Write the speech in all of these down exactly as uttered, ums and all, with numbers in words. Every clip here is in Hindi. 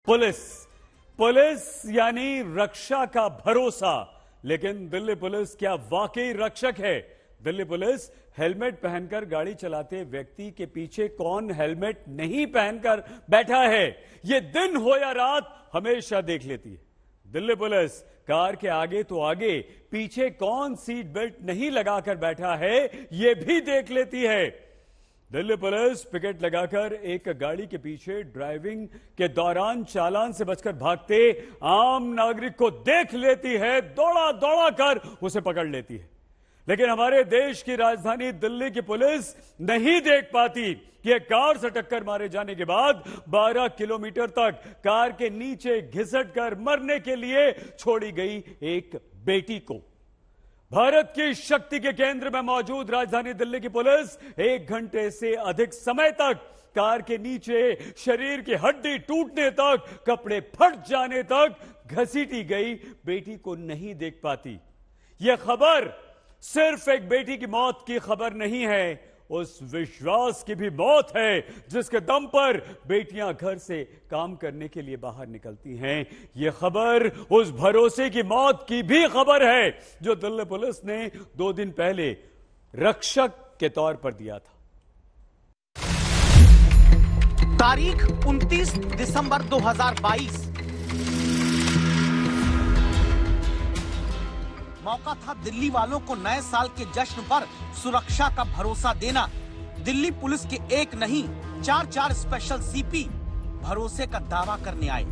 पुलिस पुलिस यानी रक्षा का भरोसा। लेकिन दिल्ली पुलिस क्या वाकई रक्षक है? दिल्ली पुलिस हेलमेट पहनकर गाड़ी चलाते व्यक्ति के पीछे कौन हेलमेट नहीं पहनकर बैठा है, यह दिन हो या रात हमेशा देख लेती है। दिल्ली पुलिस कार के आगे तो आगे, पीछे कौन सीट बेल्ट नहीं लगाकर बैठा है यह भी देख लेती है। दिल्ली पुलिस पिकेट लगाकर एक गाड़ी के पीछे ड्राइविंग के दौरान चालान से बचकर भागते आम नागरिक को देख लेती है, दौड़ा दौड़ा कर उसे पकड़ लेती है। लेकिन हमारे देश की राजधानी दिल्ली की पुलिस नहीं देख पाती कि एक कार से टक्कर मारे जाने के बाद बारह किलोमीटर तक कार के नीचे घिसट कर मरने के लिए छोड़ी गई एक बेटी को। भारत की शक्ति के केंद्र में मौजूद राजधानी दिल्ली की पुलिस एक घंटे से अधिक समय तक कार के नीचे शरीर की हड्डी टूटने तक, कपड़े फट जाने तक घसीटी गई बेटी को नहीं देख पाती। यह खबर सिर्फ एक बेटी की मौत की खबर नहीं है, उस विश्वास की भी मौत है जिसके दम पर बेटियां घर से काम करने के लिए बाहर निकलती हैं। यह खबर उस भरोसे की मौत की भी खबर है जो दिल्ली पुलिस ने दो दिन पहले रक्षक के तौर पर दिया था। तारीख उनतीस दिसंबर दो हज़ार बाईस। मौका था दिल्ली वालों को नए साल के जश्न पर सुरक्षा का भरोसा देना। दिल्ली पुलिस के एक नहीं चार चार स्पेशल सीपी भरोसे का दावा करने आए।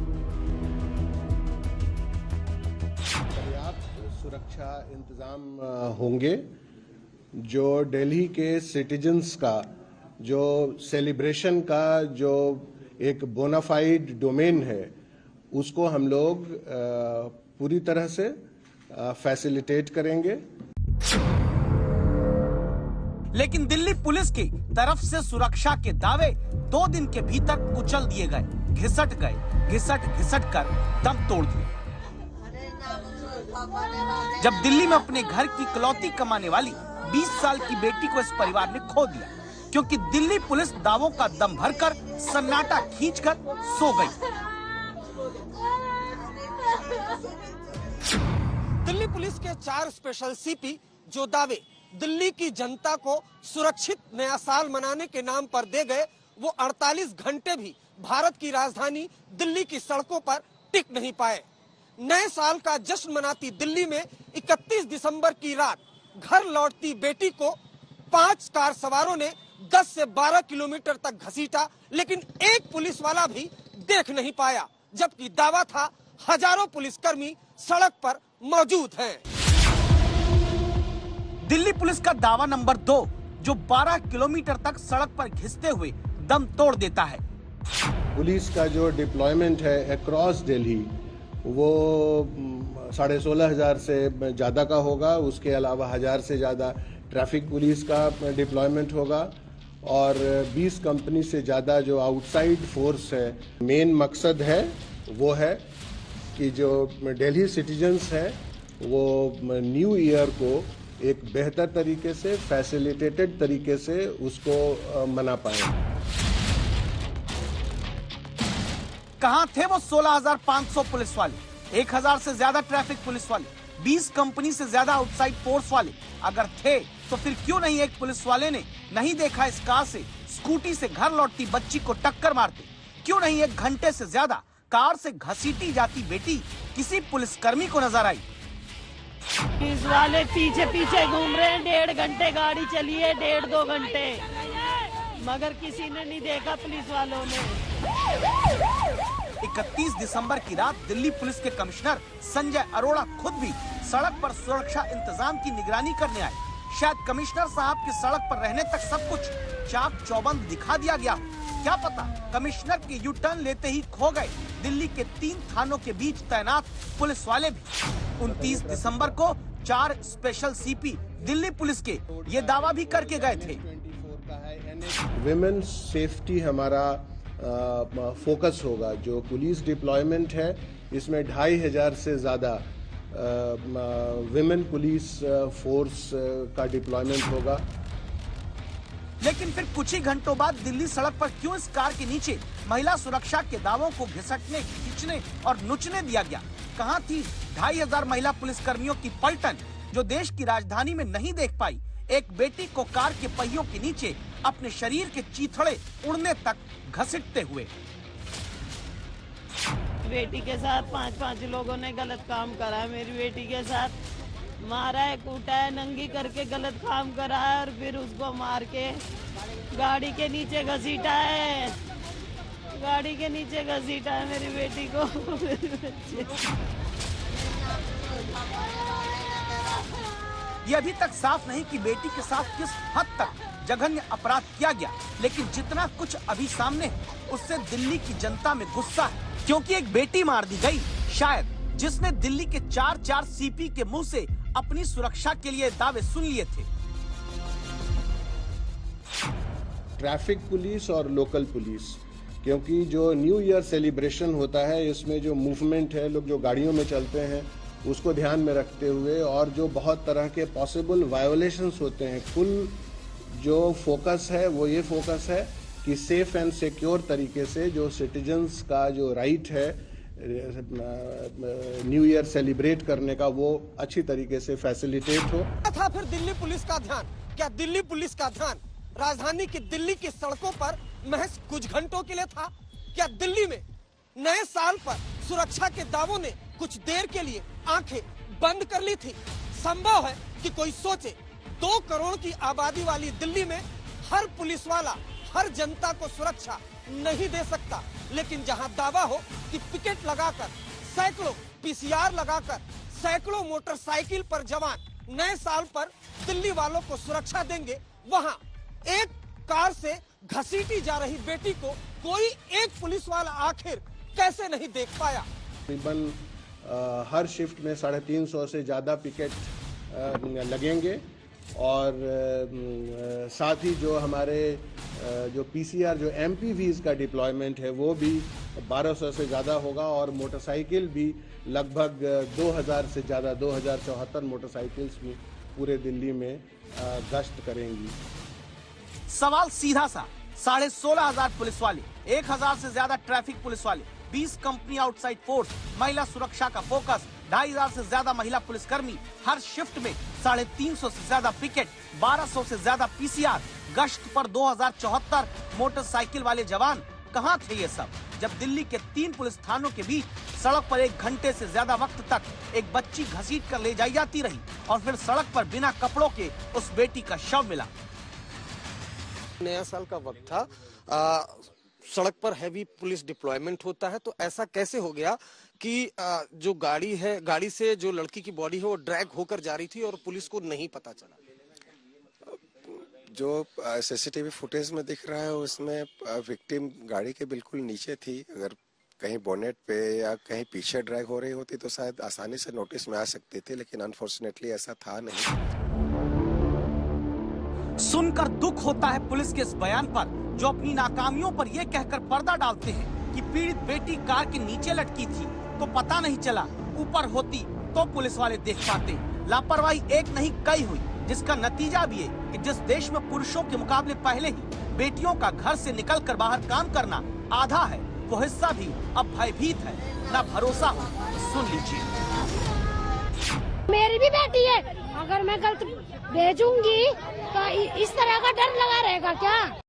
पर्याप्त सुरक्षा इंतजाम होंगे जो दिल्ली के सिटीजन्स का जो सेलिब्रेशन का जो एक बोनाफाइड डोमेन है उसको हम लोग पूरी तरह से फैसिलिटेट करेंगे। लेकिन दिल्ली पुलिस की तरफ से सुरक्षा के दावे दो दिन के भीतर कुचल दिए गए, घिसट गए, घिसट घिसट कर दम तोड़ दिए। जब दिल्ली में अपने घर की इकलौती कमाने वाली बीस साल की बेटी को इस परिवार ने खो दिया क्योंकि दिल्ली पुलिस दावों का दम भरकर सन्नाटा खींचकर सो गई। दिल्ली पुलिस के चार स्पेशल सीपी जो दावे दिल्ली की जनता को सुरक्षित नया साल मनाने के नाम पर दे गए, वो अड़तालीस घंटे भी भारत की राजधानी दिल्ली की सड़कों पर टिक नहीं पाए। नए साल का जश्न मनाती दिल्ली में इकतीस दिसंबर की रात घर लौटती बेटी को पांच कार सवारों ने दस से बारह किलोमीटर तक घसीटा, लेकिन एक पुलिस वाला भी देख नहीं पाया, जबकि दावा था हजारों पुलिसकर्मी सड़क पर मौजूद हैं। दिल्ली पुलिस का दावा नंबर दो जो बारह किलोमीटर तक सड़क पर घिसते हुए दम तोड़ देता है। पुलिस का जो डिप्लॉयमेंट है अक्रॉस दिल्ली वो साढ़े सोलह हजार से ज्यादा का होगा। उसके अलावा हजार से ज्यादा ट्रैफिक पुलिस का डिप्लॉयमेंट होगा और बीस कंपनी से ज्यादा जो आउटसाइड फोर्स है। मेन मकसद है वो है कि जो दिल्ली सिटीजन्स हैं वो न्यू ईयर को एक बेहतर तरीके से फैसिलिटेटेड तरीके से उसको मना पाए। कहां थे वो सोलह हजार पाँच सौ पुलिस वाले, एक हजार से ज्यादा ट्रैफिक पुलिस वाले, बीस कंपनी से ज्यादा आउटसाइड फोर्स वाले? अगर थे तो फिर क्यों नहीं एक पुलिस वाले ने नहीं देखा इस कार से स्कूटी से घर लौटती बच्ची को टक्कर मारते? क्यों नहीं एक घंटे से ज्यादा कार से घसीटी जाती बेटी किसी पुलिसकर्मी को नजर आई? पुलिस वाले पीछे पीछे घूम रहे हैं, डेढ़ घंटे गाड़ी चली है, डेढ़ दो घंटे, मगर किसी ने नहीं देखा पुलिस वालों ने। इकतीस दिसंबर की रात दिल्ली पुलिस के कमिश्नर संजय अरोड़ा खुद भी सड़क पर सुरक्षा इंतजाम की निगरानी करने आए। शायद कमिश्नर साहब की सड़क पर रहने तक सब कुछ चाक चौबंद दिखा दिया गया, क्या पता कमिश्नर के यू टर्न लेते ही खो गए दिल्ली के तीन थानों के बीच तैनात पुलिस वाले भी। उनतीस दिसंबर को चार स्पेशल सीपी दिल्ली पुलिस के ये दावा भी करके गए थे। विमेन सेफ्टी हमारा फोकस होगा। जो पुलिस डिप्लॉयमेंट है इसमें ढाई हजार से ज्यादा विमेन पुलिस फोर्स का डिप्लॉयमेंट होगा। लेकिन फिर कुछ ही घंटों बाद दिल्ली सड़क पर क्यों इस कार के नीचे महिला सुरक्षा के दावों को घिसटने, खींचने और नुचने दिया गया? कहां थी ढाई हजार महिला पुलिस कर्मियों की पलटन जो देश की राजधानी में नहीं देख पाई एक बेटी को कार के पहियों के नीचे अपने शरीर के चीथड़े उड़ने तक घसीटते हुए? बेटी के साथ पांच पांच लोगों ने गलत काम करा है। मेरी बेटी के साथ मारा है, कूटा है, नंगी करके गलत काम करा है और फिर उसको मार के गाड़ी के नीचे घसीटा है। गाड़ी के नीचे घसीटा है मेरी बेटी को। ये अभी तक साफ नहीं कि बेटी के साथ किस हद तक जघन्य अपराध किया गया, लेकिन जितना कुछ अभी सामने है उससे दिल्ली की जनता में गुस्सा है, क्योंकि एक बेटी मार दी गई शायद जिसने दिल्ली के चार चार सीपी के मुंह से अपनी सुरक्षा के लिए दावे सुन लिए थे। ट्रैफिक पुलिस और लोकल पुलिस, क्योंकि जो न्यू ईयर सेलिब्रेशन होता है इसमें जो मूवमेंट है, लोग जो गाड़ियों में चलते हैं उसको ध्यान में रखते हुए और जो बहुत तरह के पॉसिबल वायोलेशंस होते हैं, फुल जो फोकस है वो ये फोकस है कि सेफ एंड सिक्योर तरीके से जो सिटीजन्स का जो राइट है न्यू ईयर सेलिब्रेट करने का वो अच्छी तरीके से फैसिलिटेट हो। था फिर दिल्ली पुलिस का ध्यान, क्या दिल्ली पुलिस का ध्यान राजधानी की दिल्ली की सड़कों पर महज कुछ घंटों के लिए था? क्या दिल्ली में नए साल पर सुरक्षा के दावों ने कुछ देर के लिए आंखें बंद कर ली थी? संभव है कि कोई सोचे दो करोड़ की आबादी वाली दिल्ली में हर पुलिस वाला हर जनता को सुरक्षा नहीं दे सकता, लेकिन जहां दावा हो कि पिकेट लगाकर, सैकड़ों पीसीआर लगाकर, सैकड़ों मोटरसाइकिल पर जवान नए साल पर दिल्ली वालों को सुरक्षा देंगे, वहां एक कार से घसीटी जा रही बेटी को कोई एक पुलिस वाला आखिर कैसे नहीं देख पाया? तकरीबन हर शिफ्ट में साढ़े तीन सौ से ज्यादा पिकेट आ, लगेंगे और आ, साथ ही जो हमारे आ, जो पीसीआर जो एमपीवीज का डिप्लॉयमेंट है वो भी बारह सौ से ज़्यादा होगा और मोटरसाइकिल भी लगभग दो हज़ार से ज़्यादा दो हज़ार चौहत्तर मोटरसाइकिल्स भी पूरे दिल्ली में आ, गश्त करेंगी। सवाल सीधा सा, साढ़े सोलह हजार पुलिस वाले, एक हजार से ज्यादा ट्रैफिक पुलिस वाले, बीस कंपनी आउटसाइड फोर्स, महिला सुरक्षा का फोकस, ढाई हजार से ज्यादा महिला पुलिसकर्मी, हर शिफ्ट में साढ़े तीन सौ से ज्यादा पिकेट, बारह सौ से ज्यादा पीसीआर, गश्त पर दो हजार चौहत्तर मोटरसाइकिल वाले जवान। कहां थे ये सब जब दिल्ली के तीन पुलिस थानों के बीच सड़क पर एक घंटे से ज्यादा वक्त तक एक बच्ची घसीट कर ले जाई जाती रही और फिर सड़क पर बिना कपड़ों के उस बेटी का शव मिला? नया साल का वक्त था, आ, सड़क पर हैवी पुलिस डिप्लॉयमेंट होता है, तो ऐसा कैसे हो गया कि आ, जो गाड़ी है, गाड़ी से जो लड़की की बॉडी है वो ड्रैग होकर जा रही थी और पुलिस को नहीं पता चला? जो सीसीटीवी फुटेज में दिख रहा है उसमें विक्टिम गाड़ी के बिल्कुल नीचे थी। अगर कहीं बोनेट पे या कहीं पीछे ड्रैग हो रही होती तो शायद आसानी से नोटिस में आ सकती थी, लेकिन अनफॉर्चुनेटली ऐसा था नहीं। सुनकर दुख होता है पुलिस के इस बयान पर, जो अपनी नाकामियों पर यह कहकर पर्दा डालते हैं कि पीड़ित बेटी कार के नीचे लटकी थी तो पता नहीं चला, ऊपर होती तो पुलिस वाले देख पाते। लापरवाही एक नहीं कई हुई, जिसका नतीजा भी है कि जिस देश में पुरुषों के मुकाबले पहले ही बेटियों का घर से निकलकर बाहर काम करना आधा है, वो हिस्सा भी अब भयभीत है, ना भरोसा हो। सुन लीजिए। मेरी भी बेटी है, अगर मैं गलत भेजूंगी तो इस तरह का डर लगा रहेगा क्या?